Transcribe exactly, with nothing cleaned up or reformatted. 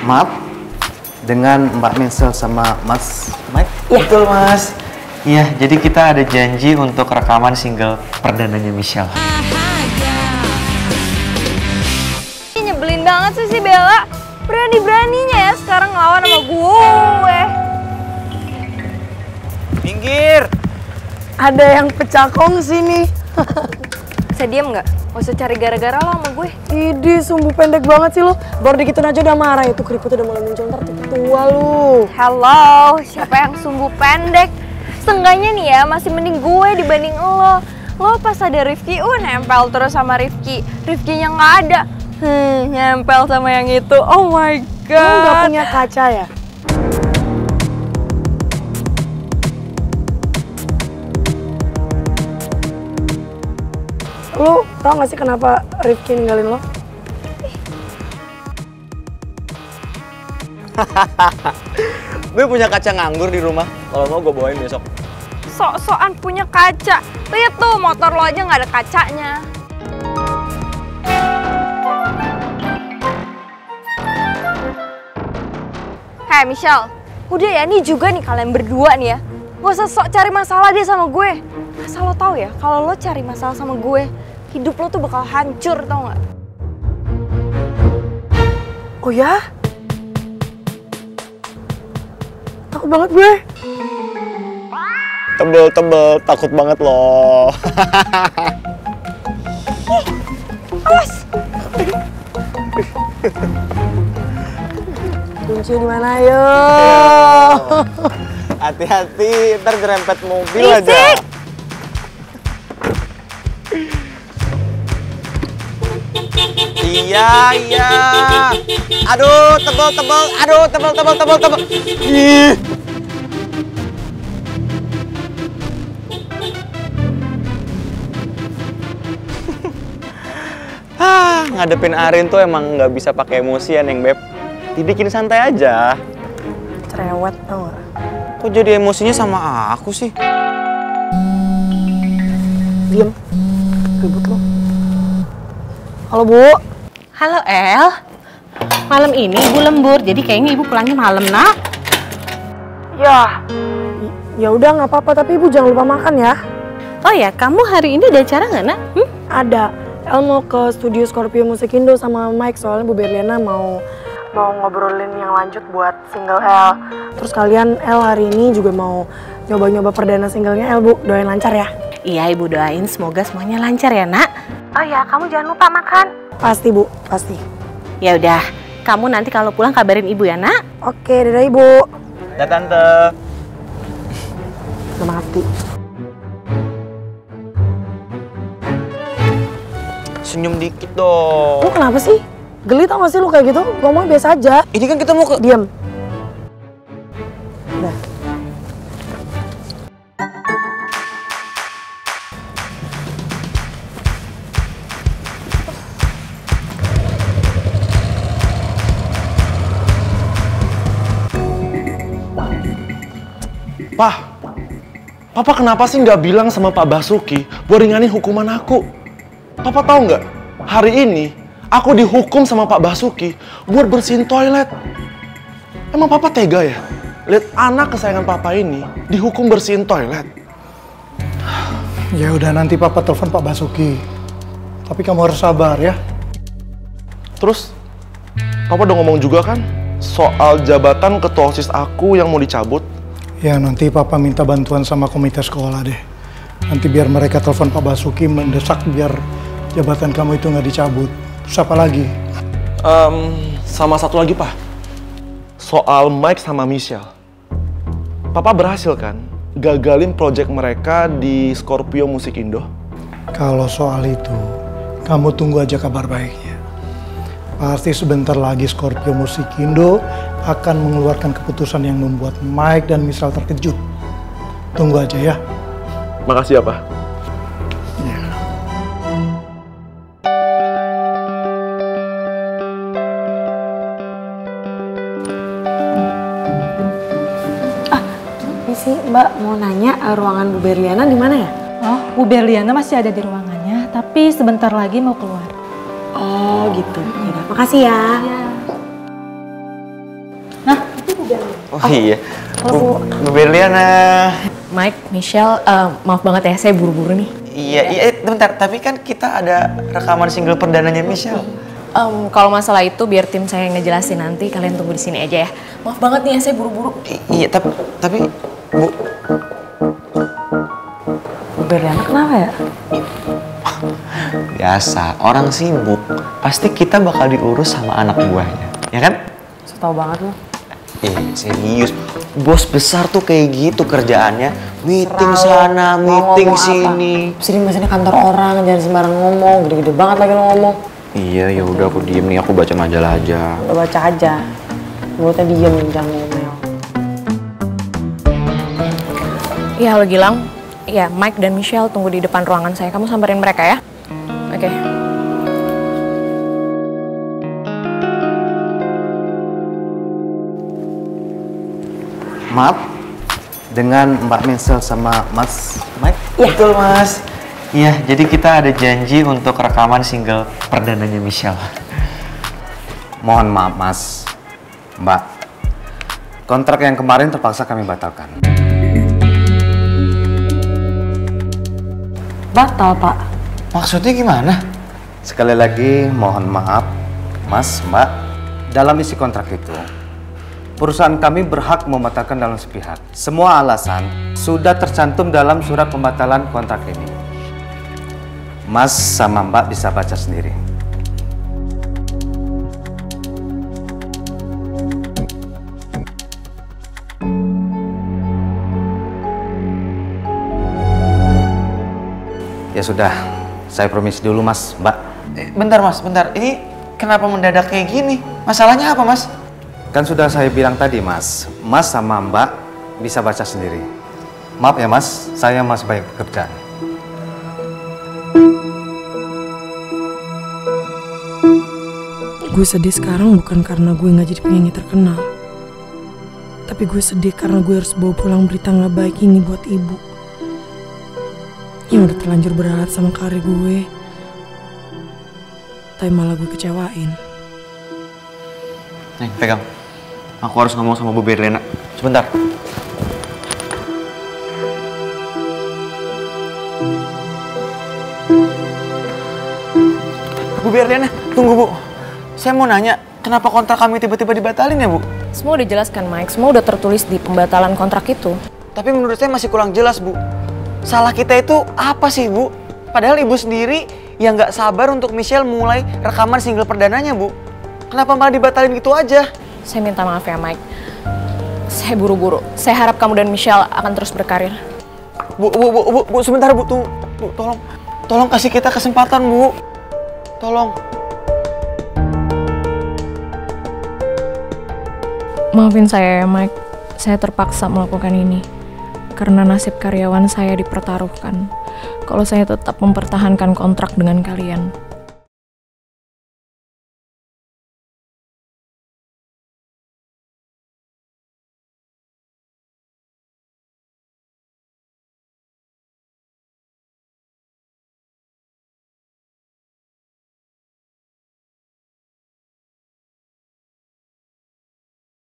Maaf, dengan Mbak Michelle sama Mas Mike? Ya. Betul, Mas. Iya, jadi kita ada janji untuk rekaman single perdananya Michelle. Nyebelin banget sih si Bella. Berani-beraninya ya sekarang ngelawan sama gue. Minggir! Ada yang pecah kongsi nih. Bisa diem nggak? Gak usah cari gara-gara lo sama gue. Idi, sumbu pendek banget sih lo. Baru dikitin aja udah marah. Itu keriput udah mulai muncul, ntar tua lu. Hello, siapa yang sumbu pendek? Seenggaknya nih ya, masih mending gue dibanding lo. Lo pas ada Rifki, uh nempel terus sama Rifki. Rifkinya nggak ada, hmm, nempel sama yang itu. Oh my god. Lo nggak punya kaca ya? Lo tau gak sih kenapa Rifki ninggalin lo? Gue punya kaca nganggur di rumah. Kalau mau gue bawain besok. Sok-sokan punya kaca. Lihat tuh, motor lo aja nggak ada kacanya. Hei Michelle, udah ya, nih juga nih kalian berdua nih ya. Gak usah sok cari masalah deh sama gue. Asal lo tau ya, kalau lo cari masalah sama gue, hidup lo tuh bakal hancur, tau gak? Oh ya? Takut banget gue. Tebel-tebel, takut banget loh. Awas! Kunci di mana yo? Hati-hati, ntar jerempet mobil Risik! aja. Iya, iya. Aduh, tebel, tebel. Aduh, tebel, tebel, tebel, tebel. Ih. Ah, ngadepin Arin tuh emang nggak bisa pakai emosian, yang Beb. Dibikin santai aja. Cerewet tau gak? Kok jadi emosinya sama aku sih? Diem. Ribut lo. Halo Bu. Halo El. Malam ini ibu lembur, jadi kayaknya ibu pulangnya malam, nak. Ya. Ya udah nggak apa-apa, tapi Ibu jangan lupa makan ya. Oh ya, kamu hari ini ada acara nggak, nak? Hmm? Ada. El mau ke studio Scorpio Musik Indo sama Mike, soalnya Bu Berliana mau mau ngobrolin yang lanjut buat single El. Terus kalian El hari ini juga mau nyoba-nyoba perdana singlenya El, Bu. Doain lancar ya. Iya, ibu doain semoga semuanya lancar ya, nak. Oh ya, kamu jangan lupa makan. Pasti Bu, pasti. Ya udah, kamu nanti kalau pulang kabarin ibu ya, nak. Oke, dadah Ibu. Ya Tante. Udah mati. Senyum dikit dong. Lu kenapa sih? Geli tau gak sih lu kayak gitu? Ngomong biasa aja. Ini kan kita mau ke... Diam. Udah. Pak, Papa kenapa sih nggak bilang sama Pak Basuki buat ringanin hukuman aku? Papa tahu nggak, hari ini aku dihukum sama Pak Basuki buat bersihin toilet. Emang Papa tega ya? Lihat anak kesayangan Papa ini dihukum bersihin toilet. Ya udah, nanti Papa telepon Pak Basuki. Tapi kamu harus sabar ya. Terus, Papa udah ngomong juga kan soal jabatan ketua OSIS aku yang mau dicabut? Ya nanti Papa minta bantuan sama komite sekolah deh. Nanti biar mereka telepon Pak Basuki mendesak biar jabatan kamu itu nggak dicabut. Terus apa lagi? Um, sama satu lagi, Pak. Soal Mike sama Michelle. Papa berhasil kan gagalin project mereka di Scorpio Musik Indo? Kalau soal itu, kamu tunggu aja kabar baiknya. Pasti sebentar lagi Scorpio Musik Indo akan mengeluarkan keputusan yang membuat Mike dan Michelle terkejut. Tunggu aja ya. Makasih ya, Pak. Ya. Sih Mbak mau nanya, ruangan Bu Berliana di mana ya? Oh, Bu Berliana masih ada di ruangannya, tapi sebentar lagi mau keluar. Oh gitu. Yaudah, makasih ya. Ya. Oh iya, Bu, Bu Berliana. Mike, Michelle, uh, maaf banget ya, saya buru-buru nih. Iya, iya, eh, bentar. Tapi kan kita ada rekaman single perdananya Michelle. Um, kalau masalah itu biar tim saya yang ngejelasin nanti, kalian tunggu di sini aja ya. Maaf banget nih ya, saya buru-buru. I iya, tapi, tapi, Bu. Bu Berliana kenapa ya? Biasa, orang sibuk. Pasti kita bakal diurus sama anak buahnya, ya kan? So tau banget lo. Eh, serius. Bos besar tuh kayak gitu kerjaannya. Meeting sana, meeting sini. Sini masih kantor orang, jangan sembarang ngomong. Gede-gede banget lagi lo ngomong. Iya, ya udah aku diem nih, aku baca majalah aja. Udah baca aja. Mulutnya diem, jangan ngomel. Ya, halo Gilang. Ya, Mike dan Michelle tunggu di depan ruangan saya. Kamu samperin mereka ya. Oke. Okay. Maaf, dengan Mbak Michelle sama Mas Mike? Ya. Betul, Mas. Iya, jadi kita ada janji untuk rekaman single perdananya Michelle. Mohon maaf, Mas. Mbak, kontrak yang kemarin terpaksa kami batalkan. Batal, Pak. Maksudnya gimana? Sekali lagi, mohon maaf, Mas, Mbak. Dalam isi kontrak itu, perusahaan kami berhak membatalkan dalam sepihak. Semua alasan sudah tercantum dalam surat pembatalan kontrak ini. Mas sama Mbak bisa baca sendiri. Ya sudah, saya permisi dulu Mas, Mbak. Eh, bentar, Mas, bentar. Ini kenapa mendadak kayak gini? Masalahnya apa, Mas? Kan sudah saya bilang tadi, Mas. Mas sama Mbak bisa baca sendiri. Maaf ya, Mas. Saya masih banyak pekerjaan. Gue sedih sekarang bukan karena gue gak jadi penyanyi terkenal. Tapi gue sedih karena gue harus bawa pulang berita gak baik ini buat ibu. Yang udah terlanjur beralat sama karir gue. Tapi malah gue kecewain. Nih, pegang. Aku harus ngomong sama Bu Berliana. Sebentar. Bu Berliana, tunggu Bu. Saya mau nanya, kenapa kontrak kami tiba-tiba dibatalin ya Bu? Semua udah jelaskan, Mike. Semua udah tertulis di pembatalan kontrak itu. Tapi menurut saya masih kurang jelas Bu. Salah kita itu apa sih Bu? Padahal ibu sendiri yang nggak sabar untuk Michelle mulai rekaman single perdananya Bu. Kenapa malah dibatalin gitu aja? Saya minta maaf ya, Mike. Saya buru-buru. Saya harap kamu dan Michelle akan terus berkarir. Bu, bu, bu, bu, bu sebentar Bu, tunggu. Bu, tolong, tolong kasih kita kesempatan Bu. Tolong. Maafin saya ya, Mike. Saya terpaksa melakukan ini. Karena nasib karyawan saya dipertaruhkan. Kalau saya tetap mempertahankan kontrak dengan kalian.